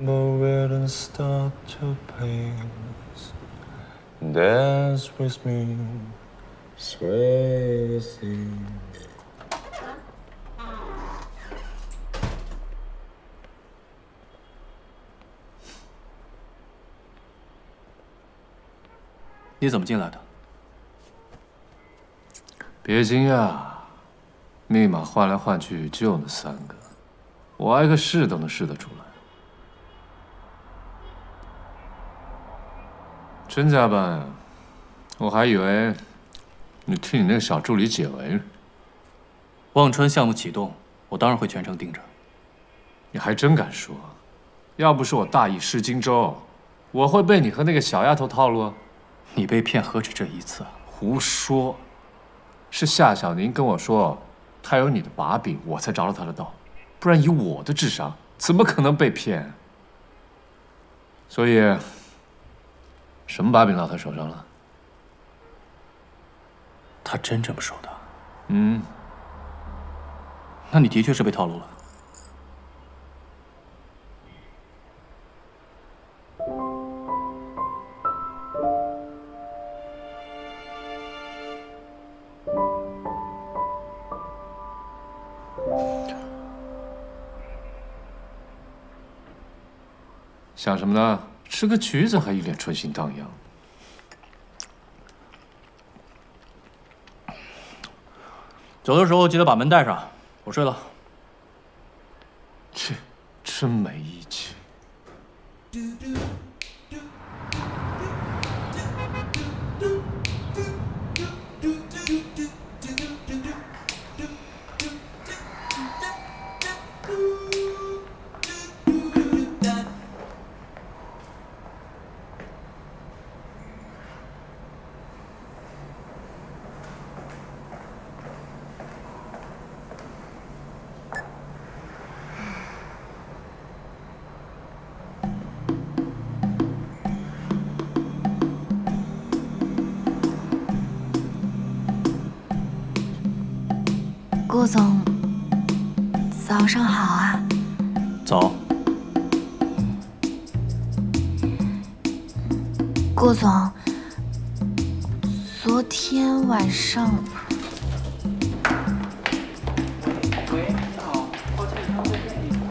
move it and start to pace. Dance with me, sway with you. 你怎么进来的？ 别惊讶，密码换来换去就那3个，我挨个试都能试得出来。真加班啊！我还以为你替你那个小助理解围呢。 忘川项目启动，我当然会全程盯着。 你还真敢说！要不是我大意失荆州，我会被你和那个小丫头套路？ 你被骗何止这一次啊！ 胡说，是夏小宁跟我说，他有你的把柄，我才着了他的道，不然以我的智商，怎么可能被骗？所以，什么把柄落他手上了？ 他真这么说的？ 嗯， 那你的确是被套路了。 想什么呢？吃个橘子还一脸春心荡漾。 走的时候记得把门带上。我睡了。 切，真没义气。 顾总，早上好啊！ 早。 顾总，昨天晚上…… 喂，你好，抱歉，刚在店里。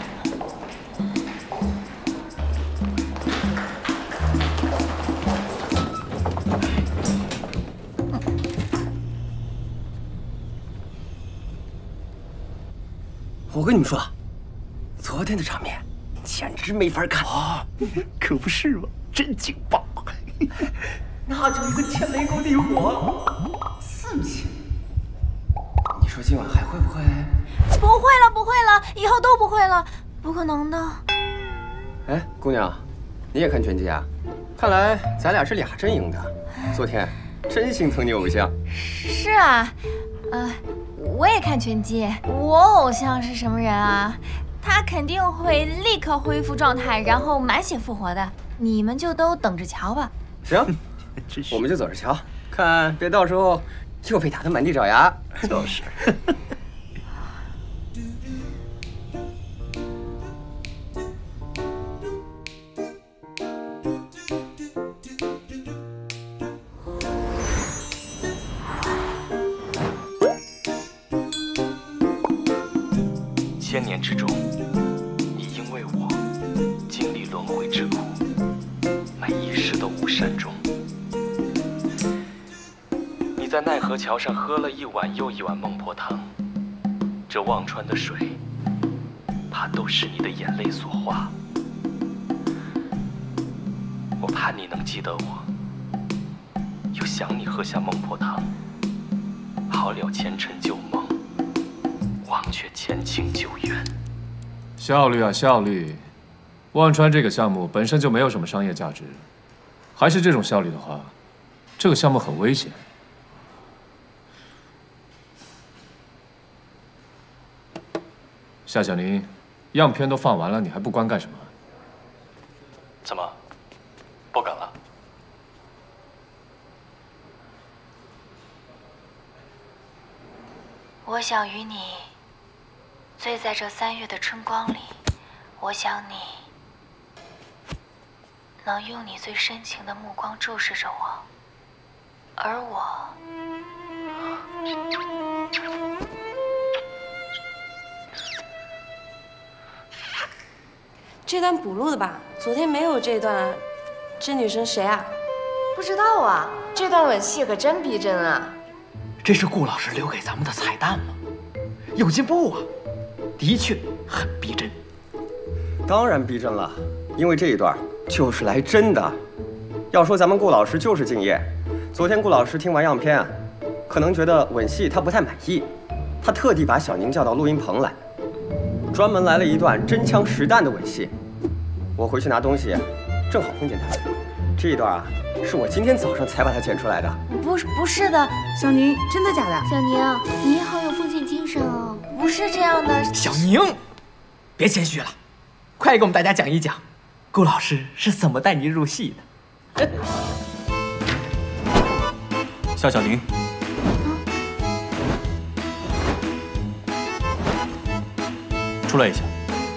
我跟你们说，昨天的场面简直没法看啊！ 可不是嘛，真劲爆！那叫一个天雷勾地火，4起。 你说今晚还会不会？ 不会了，不会了，以后都不会了，不可能的。 哎，姑娘，你也看拳击啊？看来咱俩是俩阵营的。昨天真心疼你偶像。 是啊，我也看拳击。我偶像是什么人啊？他肯定会立刻恢复状态，然后满血复活的。你们就都等着瞧吧。 行，我们就走着瞧，看别到时候又被打得满地找牙。 就是。 千年之中，你因为我经历轮回之苦，每一世都无善终。你在奈何桥上喝了一碗又一碗孟婆汤，这忘川的水，怕都是你的眼泪所化。我盼你能记得我，又想你喝下孟婆汤，好了前尘旧梦。忘却前情旧怨， 效率啊效率！忘川这个项目本身就没有什么商业价值，还是这种效率的话，这个项目很危险。夏小宁，样片都放完了，你还不关干什么？ 怎么，不敢了？ 我想与你醉在这3月的春光里，我想你能用你最深情的目光注视着我，而我。 这段补录的吧？昨天没有这段啊。这女生谁啊？不知道啊。这段吻戏可真逼真啊！ 这是顾老师留给咱们的彩蛋吗？有进步啊，的确很逼真。 当然逼真了，因为这一段就是来真的。要说咱们顾老师就是敬业，昨天顾老师听完样片，可能觉得吻戏他不太满意，他特地把小宁叫到录音棚来。 专门来了一段真枪实弹的吻戏，我回去拿东西，正好碰见他。这一段啊，是我今天早上才把它剪出来的。 不是的， 小宁，真的假的？ 小宁，你也好有奉献精神哦。不是这样的， 小宁，别谦虚了，快给我们大家讲一讲，顾老师是怎么带您入戏的。 夏小宁。 出来一下。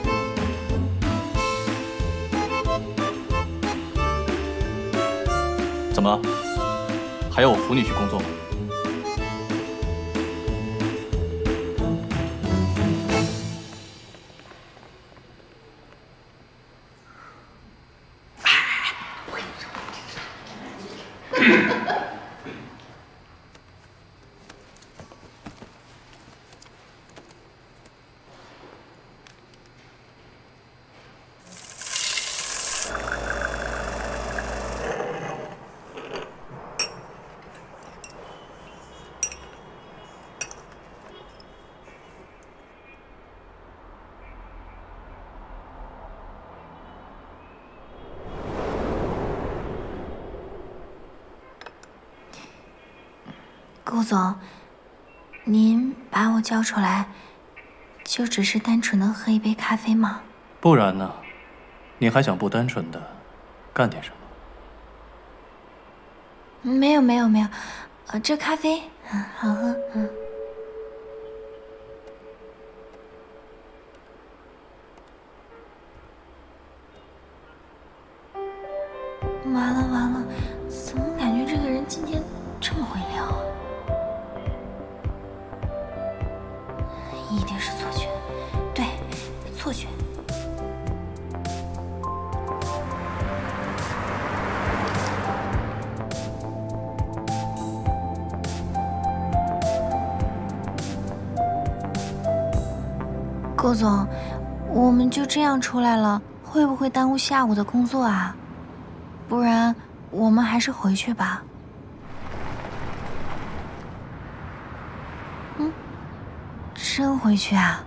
怎么，还要我扶你去工作吗？ 顾总，您把我叫出来，就只是单纯的喝一杯咖啡吗？ 不然呢？你还想不单纯的干点什么？ 没有，这咖啡好喝，完了，怎么感觉这个人今天这么会聊啊？一定是错觉，对，错觉。顾总，我们就这样出来了，会不会耽误下午的工作啊？不然我们还是回去吧。真回去啊？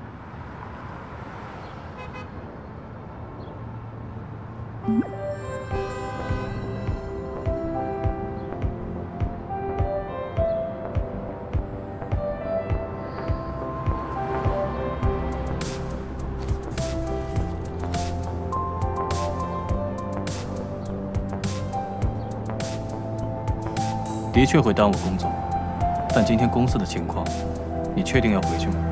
的确会耽误工作，但今天公司的情况，你确定要回去吗？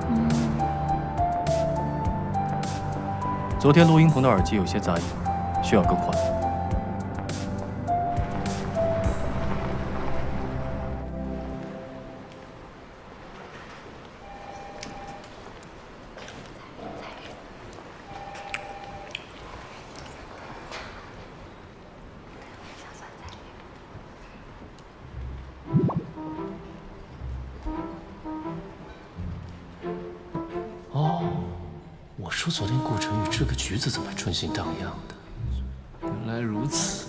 昨天录音棚的耳机有些杂音，需要更换。 我说昨天顾晨宇这个局子怎么春心荡漾的？原来如此。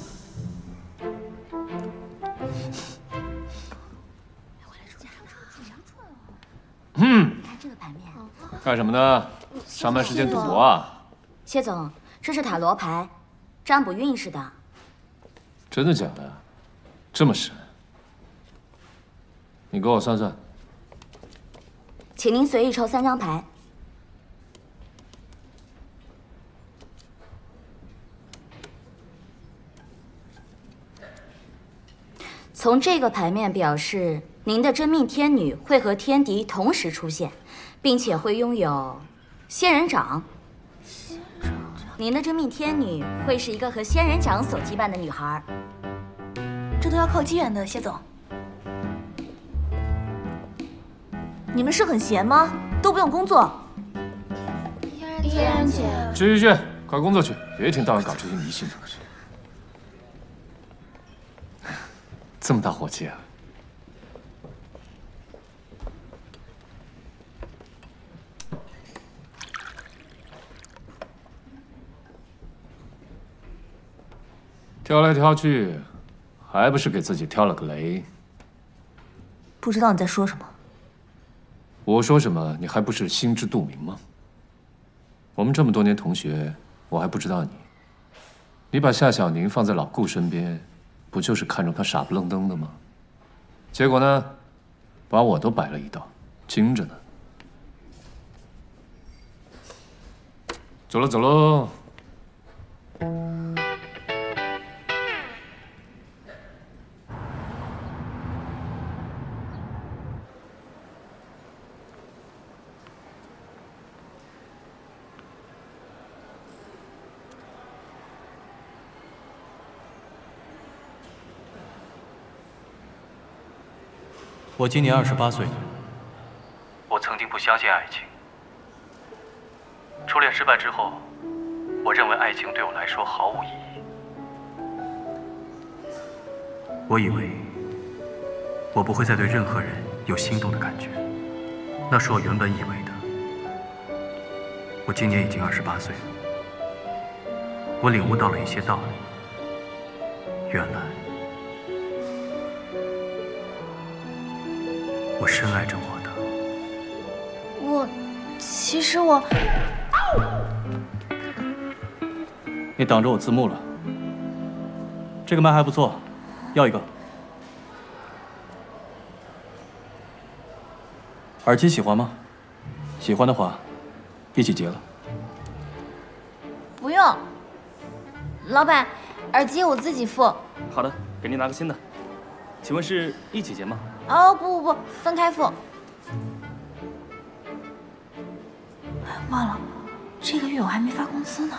干什么呢？上班时间赌博啊？ 谢总，这是塔罗牌，占卜运势的。 真的假的？这么神？你给我算算。 请您随意抽3张牌。从这个牌面表示，您的真命天女会和天敌同时出现，并且会拥有仙人掌。 您的真命天女会是一个和仙人掌所羁绊的女孩。 这都要靠机缘的，谢总。你们是很闲吗？都不用工作？ 嫣然姐， 去，快工作去，别一天到晚搞这些迷信的东西。这么大火气啊！挑来挑去，还不是给自己挑了个雷。 不知道你在说什么。 我说什么，你还不是心知肚明吗？我们这么多年同学，我还不知道你。你把夏小宁放在老顾身边，不就是看中他傻不愣登的吗？结果呢，把我都摆了一道，精着呢。走了走喽。 我今年28岁，我曾经不相信爱情。初恋失败之后，我认为爱情对我来说毫无意义。我以为我不会再对任何人有心动的感觉，那是我原本以为的。我今年已经28岁了，我领悟到了一些道理。原来，我深爱着我的。 其实我， 你挡着我字幕了。这个麦还不错，要一个。耳机喜欢吗？喜欢的话，一起结了。 不用，老板，耳机我自己付。 好的，给您拿个新的。请问是一起结吗？ 哦，不，分开付。 忘了，这个月我还没发工资呢。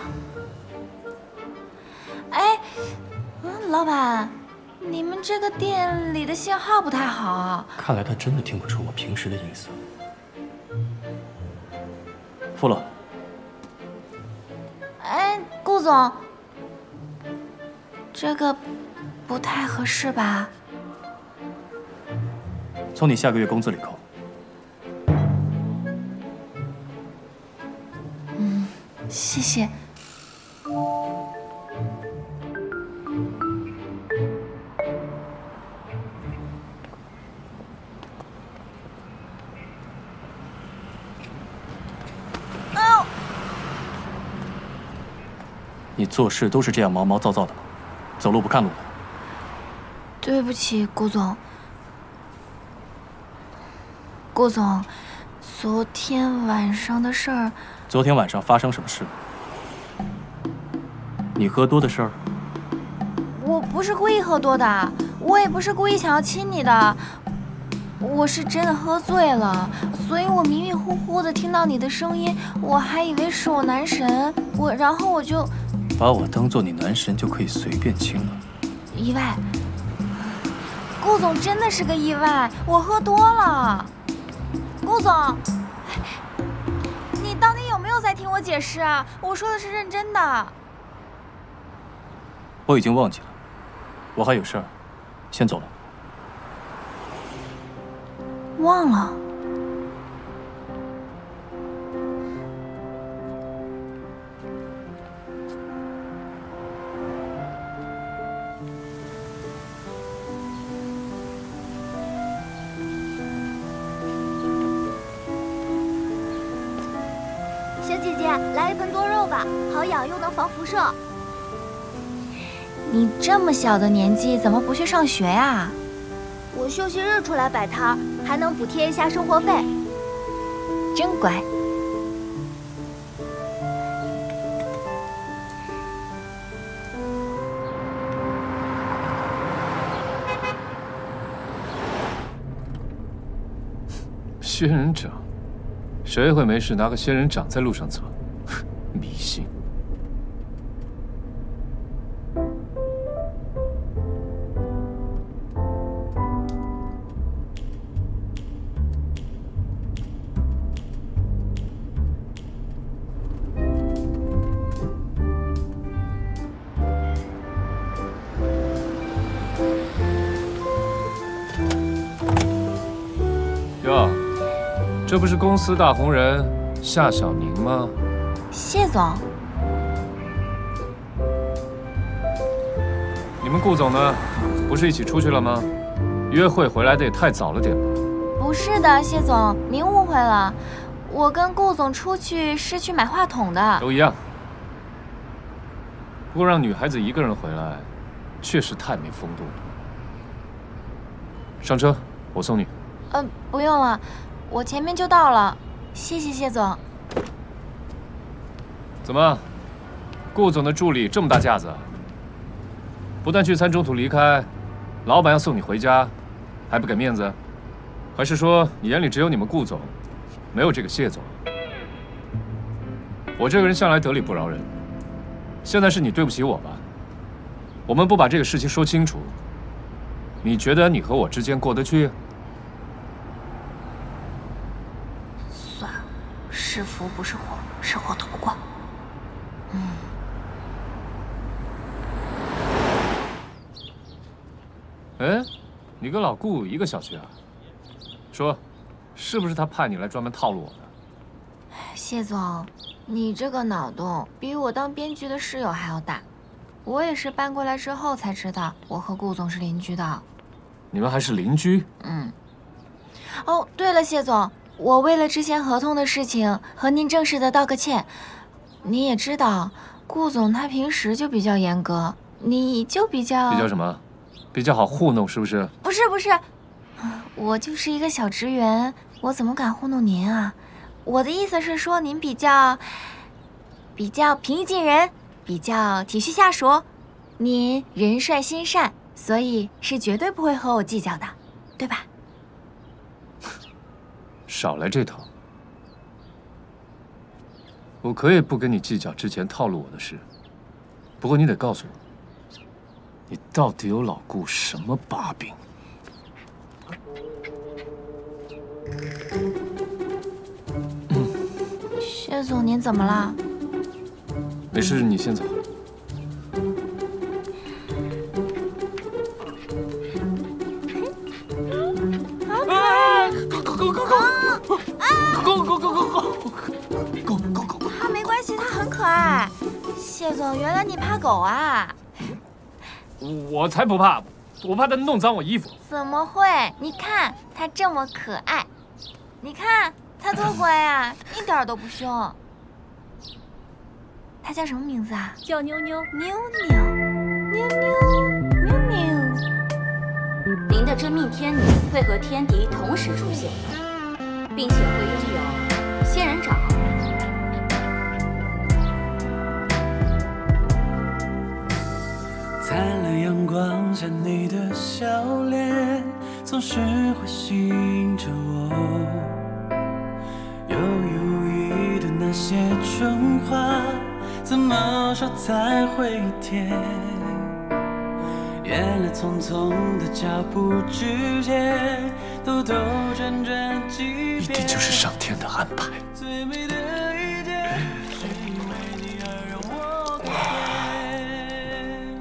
哎，老板，你们这个店里的信号不太好啊。 看来他真的听不出我平时的意思。付了。 哎，顾总，这个不太合适吧？ 从你下个月工资里扣。 谢谢。 你做事都是这样毛毛躁躁的吗？走路不看路的。 对不起，顾总。顾总，昨天晚上的事儿。 昨天晚上发生什么事？你喝多的事儿？ 我不是故意喝多的，我也不是故意想要亲你的，我是真的喝醉了，所以我迷迷糊糊的听到你的声音，我还以为是我男神，然后我就把我当做你男神就可以随便亲了？ 意外，顾总真的是个意外，我喝多了。顾总，你到底有没有在听我解释啊？我说的是认真的。 我已经忘记了，我还有事儿，先走了。 忘了。 小姐姐，来一盆多肉吧，好养又能防辐射。 你这么小的年纪，怎么不去上学呀？ 我休息日出来摆摊儿，还能补贴一下生活费。 真乖。 仙人掌，谁会没事拿个仙人掌在路上走？迷信。 这不是公司大红人夏小宁吗？ 谢总， 你们顾总呢？不是一起出去了吗？约会回来的也太早了点吧？ 不是的，谢总，您误会了。我跟顾总出去是去买话筒的。 都一样。不过让女孩子一个人回来，确实太没风度了。上车，我送你。 不用了，我前面就到了。谢谢谢总。 怎么，顾总的助理这么大架子？不但聚餐中途离开，老板要送你回家，还不给面子？还是说你眼里只有你们顾总，没有这个谢总？我这个人向来得理不饶人，现在是你对不起我吧？我们不把这个事情说清楚，你觉得你和我之间过得去？ 算了，是福不是祸，是祸躲不过。 哎，你跟老顾一个小区啊？说，是不是他派你来专门套路我的？ 谢总，你这个脑洞比我当编剧的室友还要大。我也是搬过来之后才知道，我和顾总是邻居的。 你们还是邻居？ 哦，对了，谢总，我为了之前合同的事情和您正式的道个歉。你也知道，顾总他平时就比较严格，你就比较什么？比较好糊弄是不是？ 不是，我就是一个小职员，我怎么敢糊弄您啊？我的意思是说，您比较平易近人，比较体恤下属，您人帅心善，所以是绝对不会和我计较的，对吧？ 少来这套！我可以不跟你计较之前套路我的事，不过你得告诉我，你到底有老顾什么把柄？ 谢总，您怎么了？ 没事，你先走。 啊，没关系，它很可爱。谢总，原来你怕狗啊？ 我才不怕，我怕它弄脏我衣服。 怎么会？你看它这么可爱，你看它多乖啊，一点都不凶。它叫什么名字啊？ 叫妞妞。 妞妞。 您的真命天女会和天敌同时出现，并且会拥有仙人掌。 灿烂阳光下，你的笑脸总是会吸引着我。犹犹豫豫的那些春话，怎么说才会甜？原来匆匆的脚步之间，兜兜转转几遍， 一定就是上天的安排。 最美的一件，是因为你而让我改变。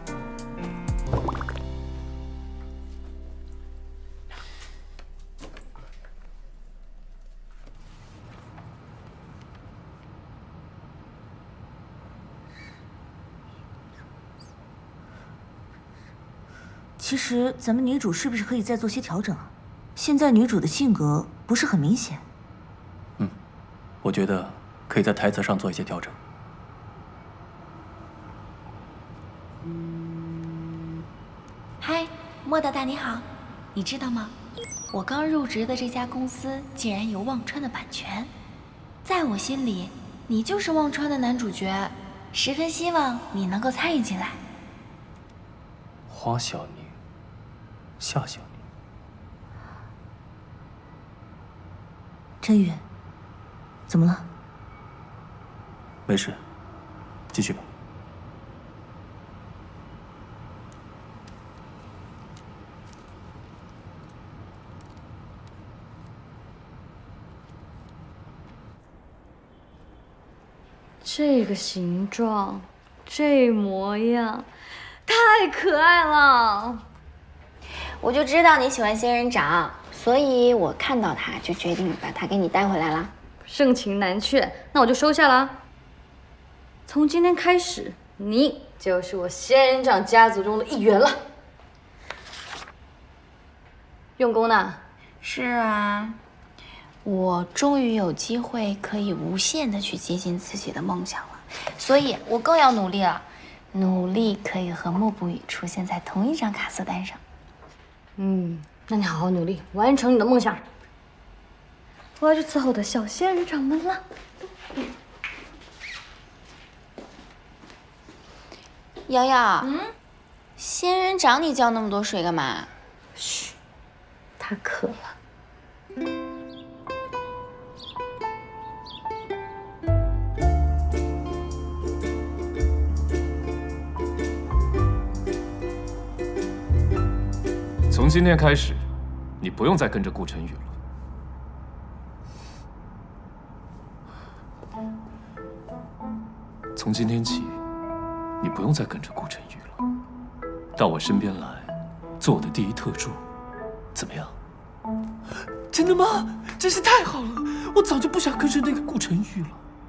其实咱们女主是不是可以再做些调整啊？现在女主的性格不是很明显。 我觉得可以在台词上做一些调整。 嗨，莫大大你好，你知道吗？我刚入职的这家公司竟然有忘川的版权，在我心里，你就是忘川的男主角，十分希望你能够参与进来。 花小宁，夏小宁， 陈宇，怎么了？ 没事，继续吧。 这个形状，这模样，太可爱了。 我就知道你喜欢仙人掌， 所以我看到他就决定把他给你带回来了。 盛情难却，那我就收下了。从今天开始，你就是我仙人掌家族中的一员了。用功呢？ 是啊，我终于有机会可以无限的去接近自己的梦想了，所以我更要努力了，努力可以和莫不语出现在同一张卡色单上。 那你好好努力，完成你的梦想。我要去伺候我的小仙人掌们了。 瑶瑶，仙人掌你浇那么多水干嘛？ 嘘，它渴了。 从今天开始，你不用再跟着顾晨宇了。从今天起，你不用再跟着顾晨宇了，到我身边来，做我的第一特助，怎么样？ 真的吗？真是太好了！我早就不想跟着那个顾晨宇了。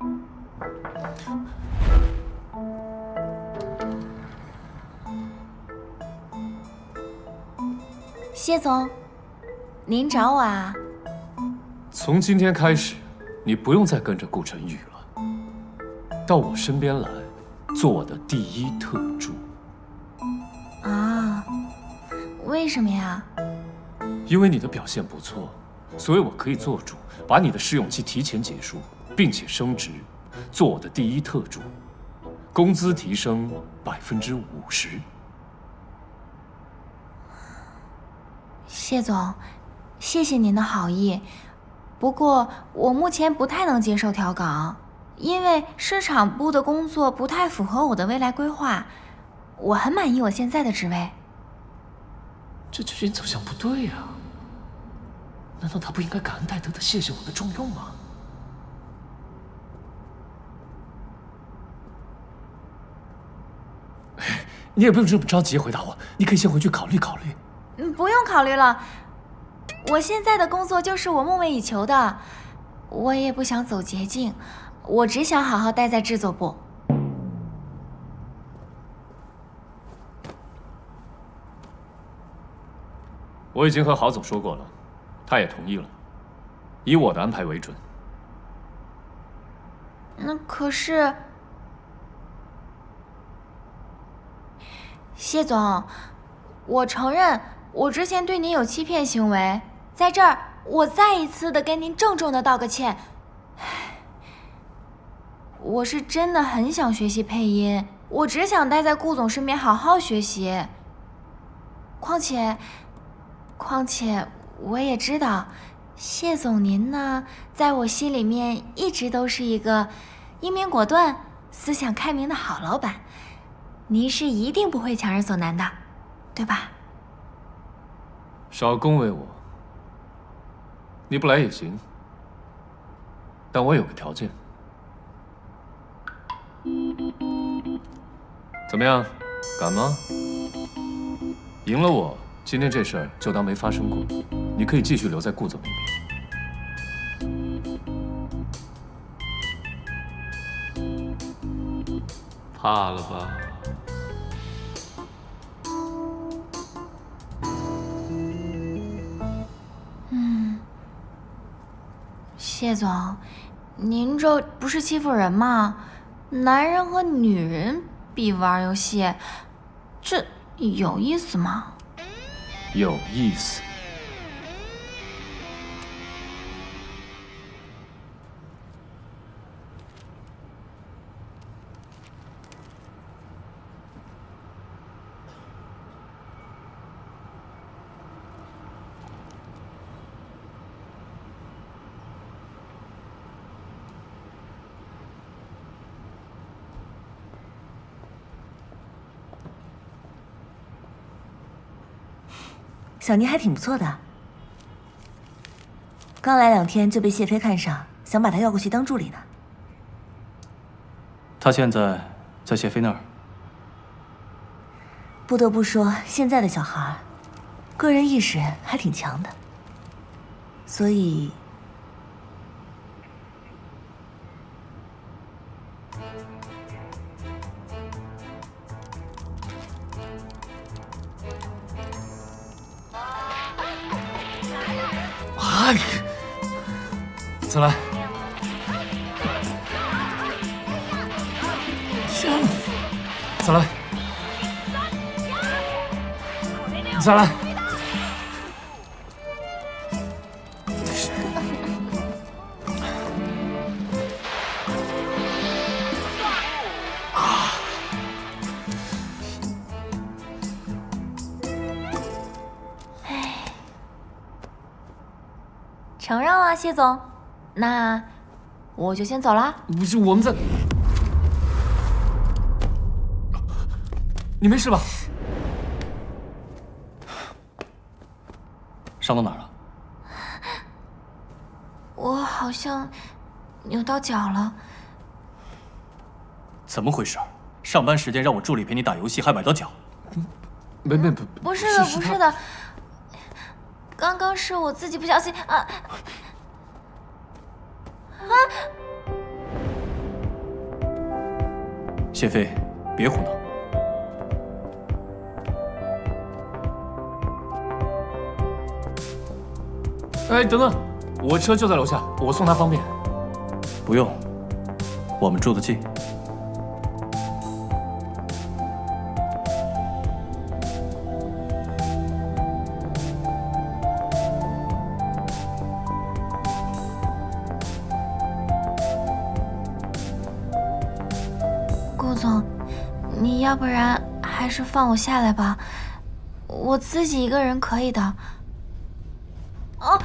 谢总，您找我啊？ 从今天开始，你不用再跟着顾晨宇了，到我身边来，做我的第一特助。 啊？为什么呀？ 因为你的表现不错，所以我可以做主，把你的试用期提前结束，并且升职，做我的第一特助，工资提升50%。 谢总，谢谢您的好意，不过我目前不太能接受调岗，因为市场部的工作不太符合我的未来规划，我很满意我现在的职位。 这剧情走向不对呀！难道他不应该感恩戴德的谢谢我的重用吗？你也不用这么着急回答我，你可以先回去考虑考虑。 不用考虑了，我现在的工作就是我梦寐以求的，我也不想走捷径，我只想好好待在制作部。 我已经和郝总说过了，他也同意了，以我的安排为准。 那可是，谢总，我承认我之前对您有欺骗行为，在这儿我再一次的跟您郑重的道个歉。我是真的很想学习配音，我只想待在顾总身边好好学习。况且我也知道，谢总您呢，在我心里面一直都是一个英明果断、思想开明的好老板，您是一定不会强人所难的，对吧？ 少恭维我，你不来也行，但我有个条件。怎么样，敢吗？赢了我，今天这事儿就当没发生过，你可以继续留在顾总那边。 怕了吧？ 谢总，您这不是欺负人吗？男人和女人比玩游戏，这有意思吗？ 有意思。 小妮还挺不错的，刚来2天就被谢飞看上，想把她要过去当助理呢。 他现在在谢飞那儿。 不得不说，现在的小孩，个人意识还挺强的。 所以， 啊！再来，再来，再来。 承让了，谢总，那我就先走了。 不是，我们在……你没事吧？ 伤到哪儿了？ 我好像扭到脚了。 怎么回事？上班时间让我助理陪你打游戏，还崴到脚？ 不是的，不是的。 刚刚是我自己不小心啊！ 谢飞，别胡闹。 哎，等等，我车就在楼下，我送他方便。 不用，我们住得近。 顾总，你要不然还是放我下来吧，我自己一个人可以的。哦，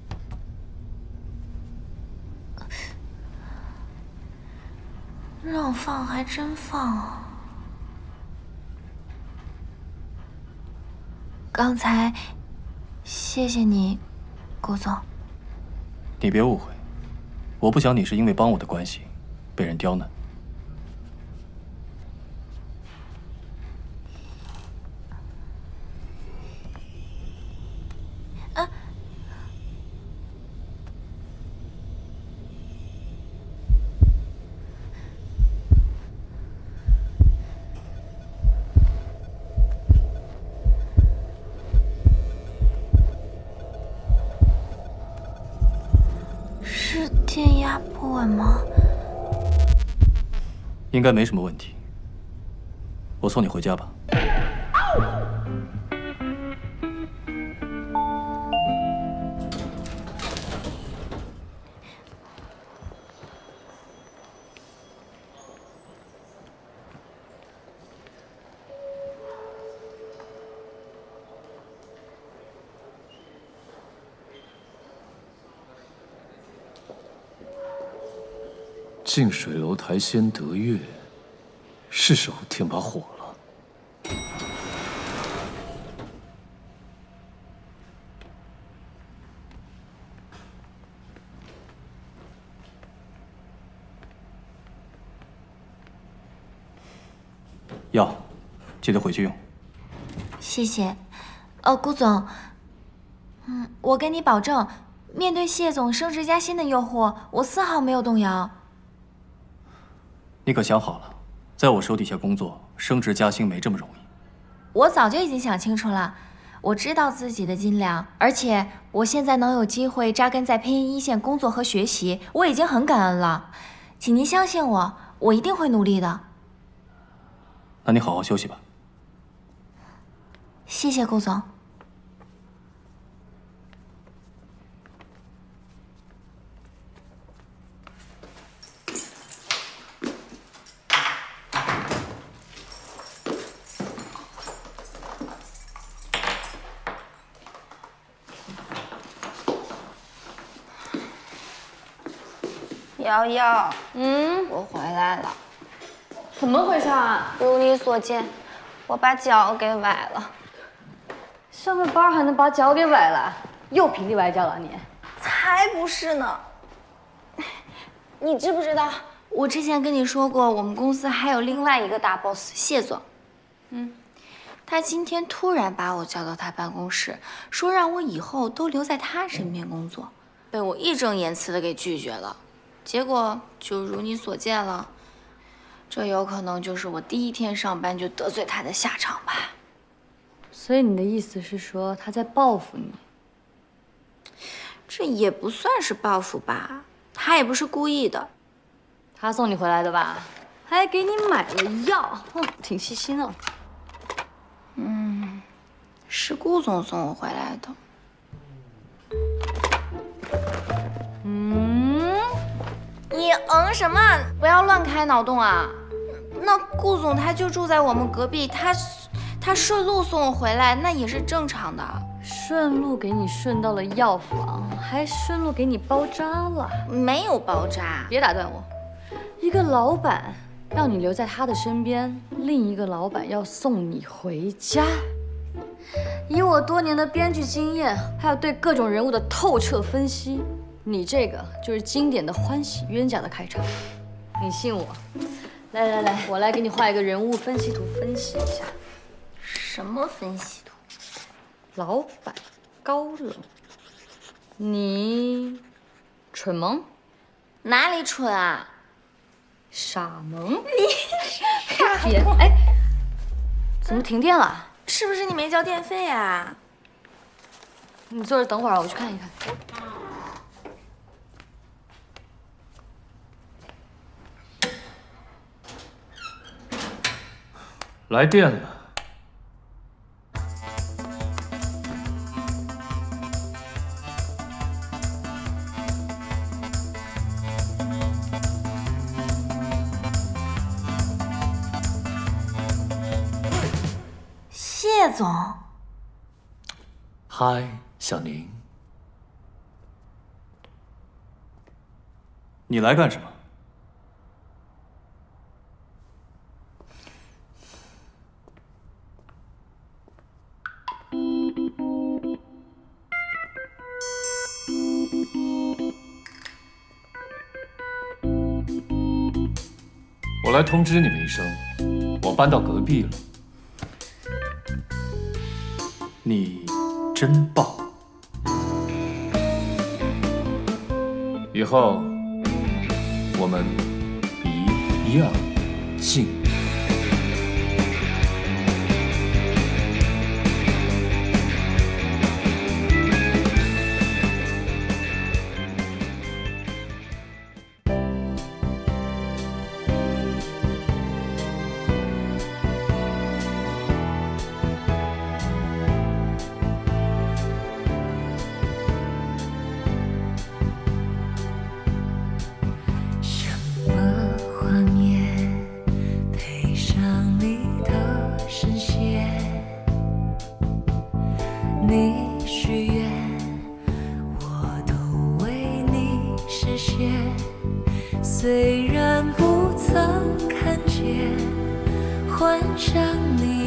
让放还真放啊！刚才谢谢你，顾总。 你别误会，我不想你是因为帮我的关系被人刁难。 是电压不稳吗？ 应该没什么问题。我送你回家吧。 近水楼台先得月，是时候添把火了。 药，记得回去用。 谢谢。顾总，我跟你保证，面对谢总升职加薪的诱惑，我丝毫没有动摇。 你可想好了，在我手底下工作，升职加薪没这么容易。 我早就已经想清楚了，我知道自己的斤两，而且我现在能有机会扎根在配音一线工作和学习，我已经很感恩了。请您相信我，我一定会努力的。 那你好好休息吧。 谢谢顾总。 瑶瑶，我回来了。 怎么回事啊？ 如你所见，我把脚给崴了。 上个班还能把脚给崴了？又平地崴脚了你？ 才不是呢！你知不知道？我之前跟你说过，我们公司还有另外一个大 boss 谢总。 他今天突然把我叫到他办公室，说让我以后都留在他身边工作，被我义正言辞的给拒绝了。结果就如你所见了，这有可能就是我第一天上班就得罪他的下场吧。 所以你的意思是说他在报复你？ 这也不算是报复吧，他也不是故意的。 他送你回来的吧？还给你买了药，挺细心的。 是顾总送我回来的。你什么？不要乱开脑洞啊！那顾总他就住在我们隔壁，他顺路送我回来，那也是正常的。 顺路给你顺到了药房，还顺路给你包扎了？ 没有包扎。 别打断我。一个老板让你留在他的身边，另一个老板要送你回家。以我多年的编剧经验，还有对各种人物的透彻分析，你这个就是经典的欢喜冤家的开场。你信我？来，我来给你画一个人物分析图，分析一下。 什么分析图？ 老板高冷，你蠢萌？ 哪里蠢啊？ 傻萌？你别哎，怎么停电了？ 是不是你没交电费啊？ 你坐着等会儿，我去看一看。 来电了。 谢总， 嗨，小宁，你来干什么？我来通知你们一声，我搬到隔壁了。你真棒！以后我们一样近。 你许愿，我都为你实现。虽然不曾看见，幻想你。